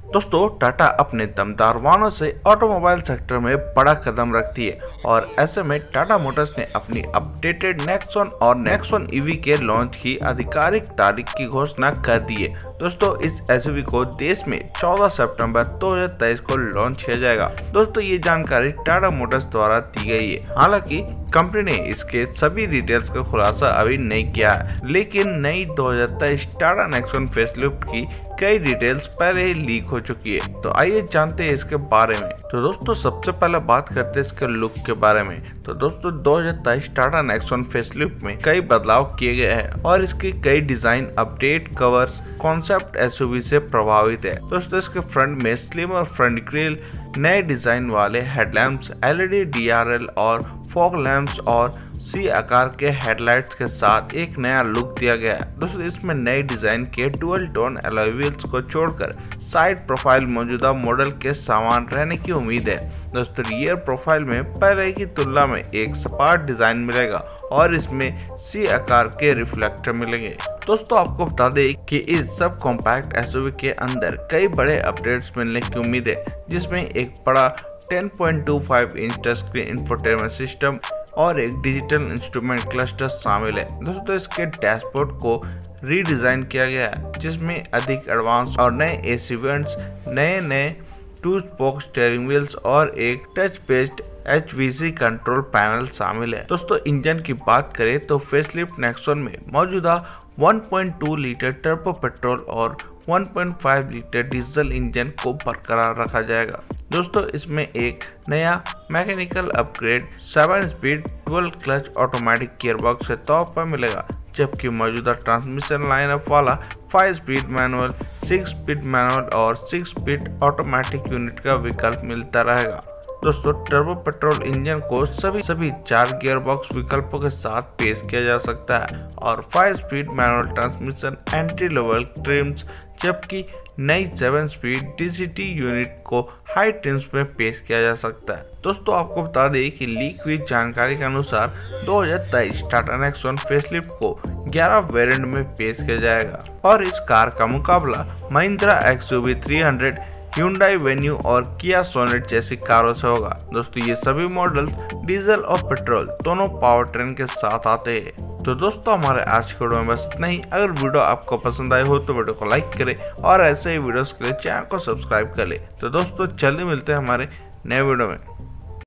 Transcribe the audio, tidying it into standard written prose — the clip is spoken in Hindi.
दोस्तों टाटा अपने दमदार वाहनों से ऑटोमोबाइल सेक्टर में बड़ा कदम रखती है और ऐसे में टाटा मोटर्स ने अपनी अपडेटेड नेक्सॉन और नेक्सॉन ईवी के लॉन्च की आधिकारिक तारीख की घोषणा कर दी है। दोस्तों इस एसयूवी को देश में 14 सितंबर 2023 को लॉन्च किया जाएगा। दोस्तों ये जानकारी टाटा मोटर्स द्वारा दी गई है। हालांकि कंपनी ने इसके सभी डिटेल्स का खुलासा अभी नहीं किया है, लेकिन नई 2023 टाटा नेक्सॉन फेसलिफ्ट की कई डिटेल्स पहले ही लीक हो चुकी है। तो आइए जानते हैं इसके बारे में। तो दोस्तों सबसे पहले बात करते हैं इसके लुक के बारे में। तो दोस्तों 2023 टाटा नेक्सॉन फेसलिफ्ट में कई बदलाव किए गए हैं और इसके कई design update covers concept SUV से प्रभावित है। दोस्तों इसके फ्रंट में स्लिमर फ्रंट ग्रिल, नए डिजाइन वाले हेडलैम्प्स, एलईडी डीआरएल और फॉग लैंप्स और सी आकार के हेडलाइट्स के साथ एक नया लुक दिया गया है। दोस्तों इसमें नए डिजाइन के डुअल टोन अलॉय व्हील्स को छोड़कर साइड प्रोफाइल मौजूदा मॉडल के समान रहने की उम्मीद है। दोस्तों रियर प्रोफाइल में पहले की तुलना में एक सपाट डिजाइन मिलेगा और इसमें सी आकार के रिफ्लेक्टर मिलेंगे। दोस्तों आपको बता दें कि इस सब कॉम्पैक्ट एसयूवी के अंदर कई बड़े अपडेट्स मिलने की उम्मीद है, जिसमें एक बड़ा 10.25 inch touch screen infotainment system और एक डिजिटल इंस्ट्रूमेंट क्लस्टर शामिल है। दोस्तों इसके डैशबोर्ड को रीडिजाइन किया गया है, जिसमें अधिक एडवांस और नए एसी वेंट्स, नए 2 स्पोक स्टीयरिंग व्हील्स और एक touch based HVAC control panel शामिल है। दोस्तों इंजन की बात करें तो फेसलिफ्ट नेक्सॉन में मौजूदा 1.2 लीटर टर्बो पेट्रोल और 1.5 लीटर डीजल इंजन को बरकरार रखा जाएगा। दोस्तों इसमें एक नया mechanical upgrade 7 speed dual clutch automatic gearbox के तौर पर मिलेगा, जबकि मौजूदा ट्रांसमिशन लाइनअप वाला 5 स्पीड मैनुअल, 6 स्पीड मैनुअल और 6 स्पीड ऑटोमेटिक यूनिट का विकल्प मिलता रहेगा। दोस्तों टर्बो पेट्रोल इंजन को सभी 4 गियरबॉक्स विकल्पों के साथ पेश किया जा सकता है और 5 speed manual transmission entry level trims, जबकि नई 7 स्पीड DCT यूनिट को हाई ट्रिम्स में पेश किया जा सकता है। दोस्तों आपको बता दें कि लीक हुई जानकारी के अनुसार 2023 टाटा नेक्सॉन फेसलिफ्ट को 11 वेरिएंट में पेश किया जाएगा और इस कार का मुकाबला महिंद्रा XUV 300, Hyundai Venue और Kia Sonet जैसी कारों से होगा। दोस्तों ये सभी मॉडल्स डीजल और पेट्रोल दोनों पावर ट्रेन के साथ आते हैं। तो दोस्तों हमारे आज के वीडियो में बस इतना ही। अगर वीडियो आपको पसंद आई हो तो वीडियो को लाइक करें और ऐसे ही वीडियोस के लिए चैनल को सब्सक्राइब कर ले। तो दोस्तों जल्दी मिलते हैं हमारे नए वीडियो में।